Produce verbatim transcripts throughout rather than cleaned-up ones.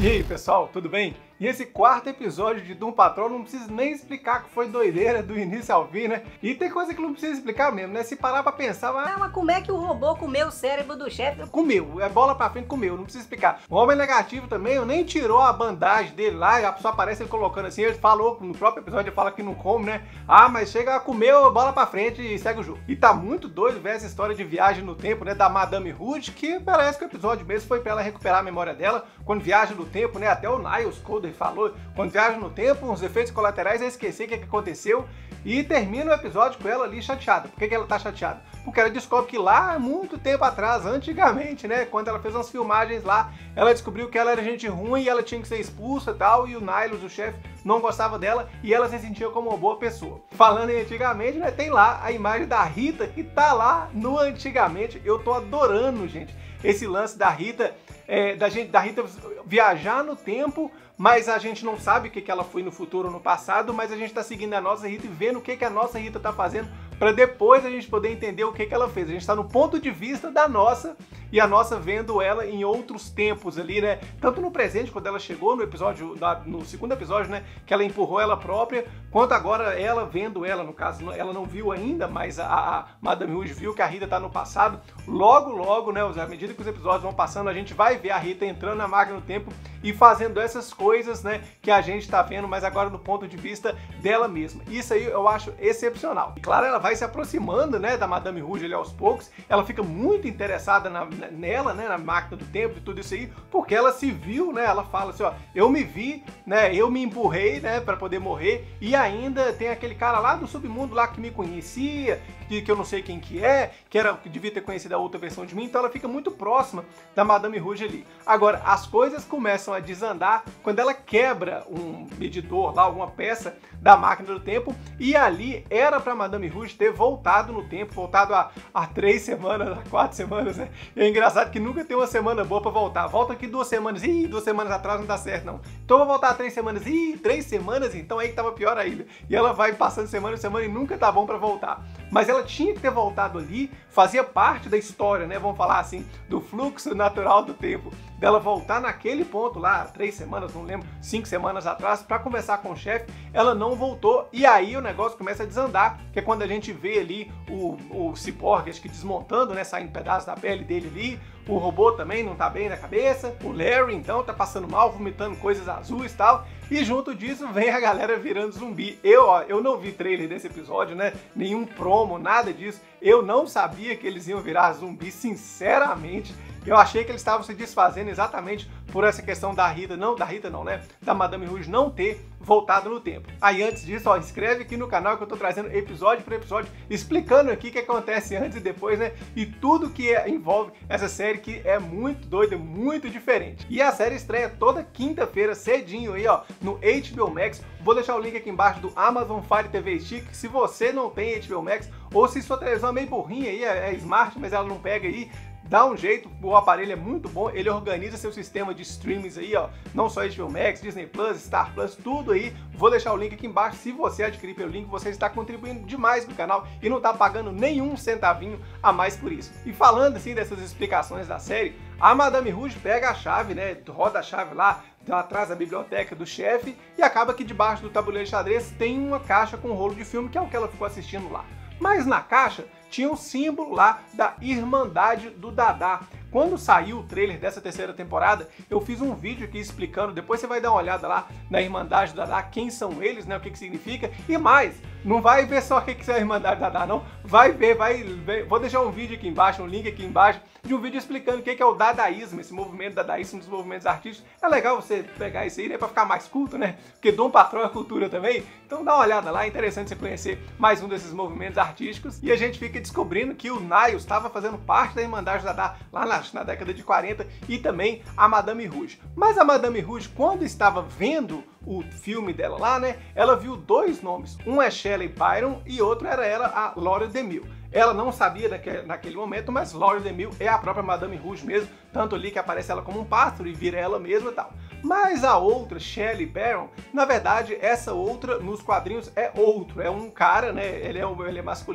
E aí, pessoal, tudo bem? E esse quarto episódio de Doom Patrol não preciso nem explicar que foi doideira do início ao fim, né? E tem coisa que não precisa explicar mesmo, né? Se parar pra pensar, mas... Ah, mas como é que o robô comeu o cérebro do chefe? Comeu, é bola pra frente, comeu, não precisa explicar. O Homem Negativo também, nem tirou a bandagem dele lá, só aparece ele colocando assim, ele falou, no próprio episódio ele fala que não come, né? Ah, mas chega, comeu, bola pra frente e segue o jogo. E tá muito doido ver essa história de viagem no tempo, né? Da Madame Rouge, que parece que o episódio mesmo foi pra ela recuperar a memória dela, quando viaja no tempo, né? Até o Niles Coder falou, quando viaja no tempo, uns efeitos colaterais, é esquecer o que, que aconteceu e termina o episódio com ela ali chateada. Por que, que ela tá chateada? Porque ela descobre que lá, muito tempo atrás, antigamente, né, quando ela fez umas filmagens lá, ela descobriu que ela era gente ruim e ela tinha que ser expulsa e tal, e o Niles, o chefe, não gostava dela e ela se sentia como uma boa pessoa. Falando em antigamente, né, tem lá a imagem da Rita que tá lá no antigamente. Eu tô adorando, gente, esse lance da Rita, é, da, gente, da Rita viajar no tempo, mas a gente não sabe o que, que ela foi no futuro ou no passado, mas a gente tá seguindo a nossa Rita e vendo o que, que a nossa Rita tá fazendo para depois a gente poder entender o que, que ela fez. A gente está no ponto de vista da nossa e a nossa vendo ela em outros tempos ali, né? Tanto no presente, quando ela chegou no episódio, no segundo episódio, né? Que ela empurrou ela própria, quanto agora ela vendo ela, no caso, ela não viu ainda, mas a, a Madame Rouge viu que a Rita tá no passado. Logo, logo, né? À medida que os episódios vão passando, a gente vai ver a Rita entrando na máquina do tempo e fazendo essas coisas, né? Que a gente tá vendo, mas agora do ponto de vista dela mesma. Isso aí eu acho excepcional. E claro, ela vai se aproximando, né, da Madame Rouge ali aos poucos, ela fica muito interessada na, nela, né, na máquina do tempo e tudo isso aí, porque ela se viu, né, ela fala assim, ó, eu me vi, né, eu me empurrei, né, para poder morrer, e ainda tem aquele cara lá do submundo lá que me conhecia, que, que eu não sei quem que é, que era que devia ter conhecido a outra versão de mim, então ela fica muito próxima da Madame Rouge ali. Agora, as coisas começam a desandar quando ela quebra um medidor lá, alguma peça da máquina do tempo, e ali era para Madame Rouge ter voltado no tempo, voltado há, há três semanas, há quatro semanas, né? E é engraçado que nunca tem uma semana boa para voltar. Volta aqui duas semanas, ih, duas semanas atrás não dá certo, não. Então eu vou voltar três semanas, ih, três semanas, então aí que tava pior ainda. E ela vai passando semana em semana e nunca tá bom para voltar. Mas ela tinha que ter voltado ali, fazia parte da história, né? Vamos falar assim, do fluxo natural do tempo, dela voltar naquele ponto lá, três semanas, não lembro, cinco semanas atrás, para conversar com o chefe. Ela não voltou e aí o negócio começa a desandar, que é quando a gente vê ali o, o Cyborg, acho que desmontando, né, saindo pedaços da pele dele ali, o robô também não tá bem na cabeça, o Larry então tá passando mal, vomitando coisas azuis e tal, e junto disso vem a galera virando zumbi. Eu, ó, eu não vi trailer desse episódio, né, nenhum promo, nada disso, eu não sabia que eles iam virar zumbi, sinceramente. Eu achei que eles estavam se desfazendo exatamente por essa questão da Rita, não, da Rita não, né? Da Madame Rouge não ter voltado no tempo. Aí antes disso, ó, inscreve aqui no canal que eu tô trazendo episódio por episódio, explicando aqui o que acontece antes e depois, né? E tudo que é, envolve essa série que é muito doida, muito diferente. E a série estreia toda quinta-feira, cedinho aí, ó, no H B O Max. Vou deixar o link aqui embaixo do Amazon Fire T V Stick. Se você não tem H B O Max, ou se sua televisão é meio burrinha aí, é, é smart, mas ela não pega aí, dá um jeito, o aparelho é muito bom, ele organiza seu sistema de streamings aí, ó, não só H B O Max, Disney Plus, Star Plus, tudo aí. Vou deixar o link aqui embaixo. Se você adquirir pelo link, você está contribuindo demais pro canal e não tá pagando nenhum centavinho a mais por isso. E falando assim dessas explicações da série, a Madame Rouge pega a chave, né, roda a chave lá atrás da biblioteca do chefe e acaba que debaixo do tabuleiro de xadrez tem uma caixa com um rolo de filme, que é o que ela ficou assistindo lá. Mas na caixa tinha um símbolo lá da Irmandade do Dada. Quando saiu o trailer dessa terceira temporada, eu fiz um vídeo aqui explicando, depois você vai dar uma olhada lá na Irmandade do Dada, quem são eles, né, o que que significa, e mais, não vai ver só o que que é a Irmandade do Dada, não, vai ver, vai ver, vou deixar um vídeo aqui embaixo, um link aqui embaixo, de um vídeo explicando o que que é o dadaísmo, esse movimento dadaísta, um dos movimentos artísticos. É legal você pegar isso aí, né, pra ficar mais culto, né, porque Doom Patrol é cultura também, então dá uma olhada lá, é interessante você conhecer mais um desses movimentos artísticos, e a gente fica descobrindo que o Niles estava fazendo parte da Irmandade do Dada lá na na década de quarenta, e também a Madame Rouge. Mas a Madame Rouge, quando estava vendo o filme dela lá, né, ela viu dois nomes. Um é Shelley Byron e outro era ela, a Laura DeMille. Ela não sabia naquele, naquele momento, mas Laura DeMille é a própria Madame Rouge mesmo, tanto ali que aparece ela como um pássaro e vira ela mesma e tal. Mas a outra, Shelley Byron, na verdade, essa outra nos quadrinhos é outro, é um cara, né, ele é, ele é masculino,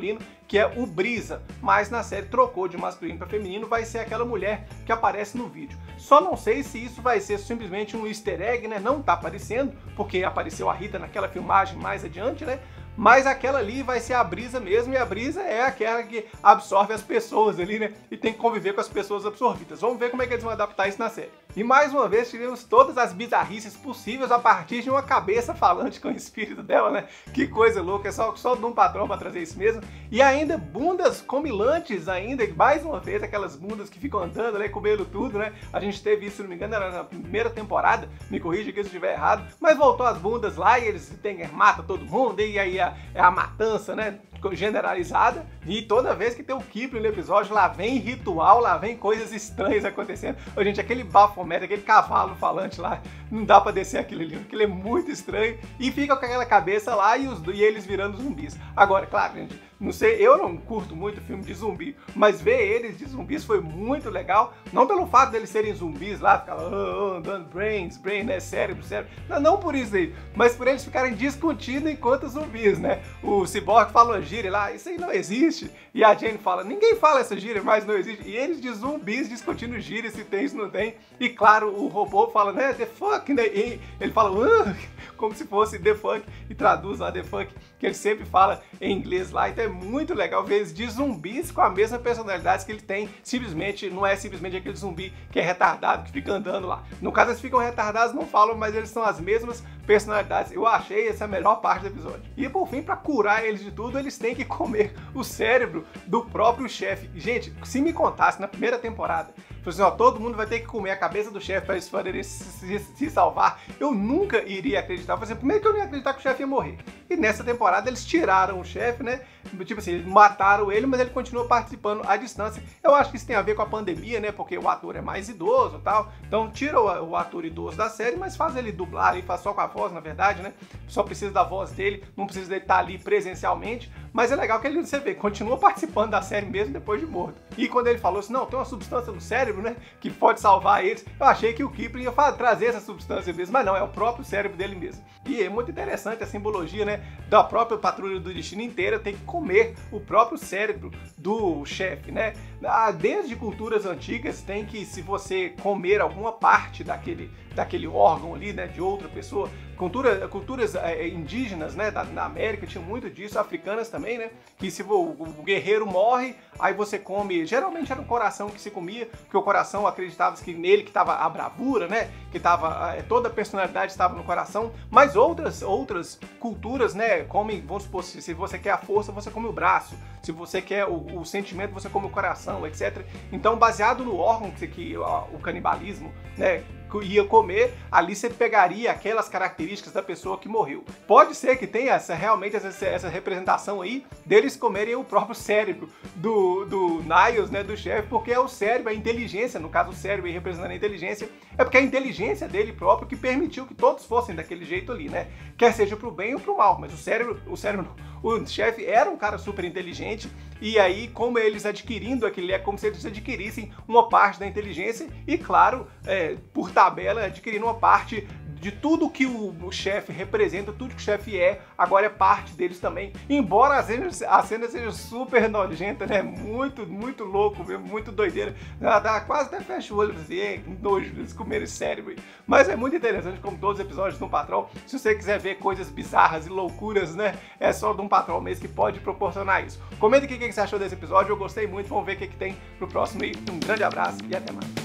que é o Brisa, mas na série trocou de masculino para feminino, vai ser aquela mulher que aparece no vídeo. Só não sei se isso vai ser simplesmente um easter egg, né? Não tá aparecendo, porque apareceu a Rita naquela filmagem mais adiante, né? Mas aquela ali vai ser a Brisa mesmo, e a Brisa é aquela que absorve as pessoas ali, né? E tem que conviver com as pessoas absorvidas. Vamos ver como é que eles vão adaptar isso na série. E mais uma vez tivemos todas as bizarrices possíveis a partir de uma cabeça falante com o espírito dela, né? Que coisa louca, é só, só de um patrão pra trazer isso mesmo. E ainda bundas comilantes ainda, mais uma vez, aquelas bundas que ficam andando, né? Comendo tudo, né? A gente teve isso, se não me engano, era na primeira temporada, me corrija aqui se eu estiver errado, mas voltou as bundas lá e eles tem, matam todo mundo, e aí a, é a matança, né? Generalizada, e toda vez que tem o Kipling no episódio, lá vem ritual, lá vem coisas estranhas acontecendo. Ô, gente, aquele Baphomet, aquele cavalo falante lá, não dá pra descer aquilo ali, aquilo é muito estranho, e fica com aquela cabeça lá e, os, e eles virando zumbis. Agora, claro, gente, não sei, eu não curto muito filme de zumbi, mas ver eles de zumbis foi muito legal, não pelo fato deles serem zumbis lá, ficar oh, oh, andando brains, brain, né, cérebro, cérebro, não, não por isso aí, mas por eles ficarem discutindo enquanto zumbis, né? O Cyborg fala uma gíria lá, isso aí não existe, e a Jane fala, ninguém fala essa gíria, mas não existe, e eles de zumbis discutindo gíria, se tem, se não tem, e claro, o robô fala, né, the fuck, né, e ele fala, uh, como se fosse the fuck, e traduz lá the fuck, que ele sempre fala em inglês lá, então é muito legal ver eles de zumbis com a mesma personalidade que ele tem, simplesmente, não é simplesmente aquele zumbi que é retardado, que fica andando lá. No caso, eles ficam retardados, não falam, mas eles são as mesmas personalidades. Eu achei essa a melhor parte do episódio. E por fim, para curar eles de tudo, eles têm que comer o cérebro do próprio chefe. Gente, se me contasse na primeira temporada, assim, ó, todo mundo vai ter que comer a cabeça do chefe para eles poderem se, se, se salvar, eu nunca iria acreditar. Por exemplo, primeiro que eu não ia acreditar que o chefe ia morrer. E nessa temporada eles tiraram o chefe, né? Tipo assim, eles mataram ele, mas ele continua participando à distância. Eu acho que isso tem a ver com a pandemia, né? Porque o ator é mais idoso e tal. Então tira o, o ator idoso da série, mas faz ele dublar e faz só com a voz, na verdade, né? Só precisa da voz dele, não precisa dele estar ali presencialmente. Mas é legal que ele, você vê, continua participando da série mesmo depois de morto. E quando ele falou assim, não, tem uma substância no cérebro, né? Que pode salvar eles. Eu achei que o Kipling ia trazer essa substância mesmo, mas não, é o próprio cérebro dele mesmo. E é muito interessante a simbologia, né? Da própria Patrulha do Destino inteira tem que comer o próprio cérebro do chefe, né? Desde culturas antigas tem que, se você comer alguma parte daquele, daquele órgão ali, né? De outra pessoa, Cultura, culturas é, indígenas, né, da, na América tinha muito disso, africanas também, né, que se o, o guerreiro morre, aí você come, geralmente era o coração que se comia, porque o coração acreditava que nele que estava a bravura, né, que tava, é, toda a personalidade estava no coração, mas outras, outras culturas, né, comem, vamos supor, se você quer a força, você come o braço, se você quer o, o sentimento, você come o coração, etcétera. Então, baseado no órgão que, que o, o canibalismo, né, ia comer, ali você pegaria aquelas características da pessoa que morreu. Pode ser que tenha essa, realmente essa, essa representação aí deles comerem o próprio cérebro do, do Niles, né, do chefe, porque é o cérebro, a inteligência, no caso o cérebro aí representando a inteligência, é porque é a inteligência dele próprio que permitiu que todos fossem daquele jeito ali, né? Quer seja pro bem ou pro mal, mas o cérebro, o cérebro, o chefe era um cara super inteligente, e aí, como eles adquirindo aquilo, é como se eles adquirissem uma parte da inteligência e, claro, é, por tabela, adquirindo uma parte de tudo que o, o chefe representa, tudo que o chefe é, agora é parte deles também. Embora a cena, a cena seja super nojenta, né? Muito, muito louco mesmo, muito doideira. Ela dá quase até fecha o olho e diz, é, nojo, eles comerem cérebro. Mas é muito interessante, como todos os episódios do Um Patrão. Se você quiser ver coisas bizarras e loucuras, né? É só do Um Patrão mesmo que pode proporcionar isso. Comenta aqui o que você achou desse episódio, eu gostei muito, vamos ver o que, que tem pro próximo aí. Um grande abraço e até mais.